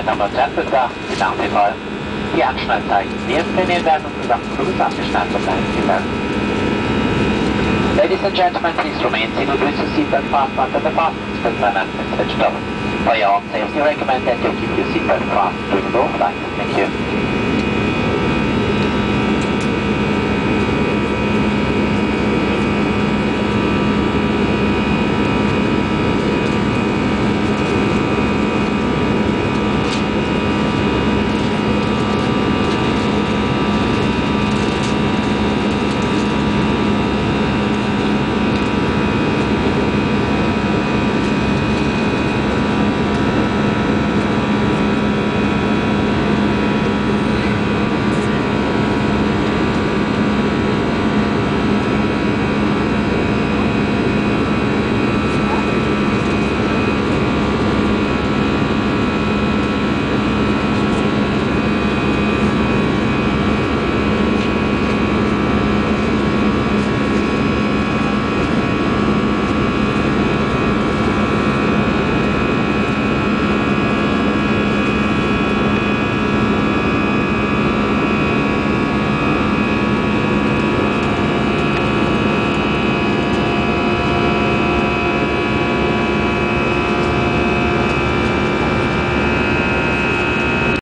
Damen und Herren, betrachten Sie nach wie vor die Anschnallzeichen. Die Trainieren werden uns zusammen Fluges abgeschnallt und eingegangen. Ladies and gentlemen, please remain seated with your seatbelt fastened until the fastenings belt line has been switched off. For your own safety, recommend that you keep your seatbelt fastened during all flights. Thank you.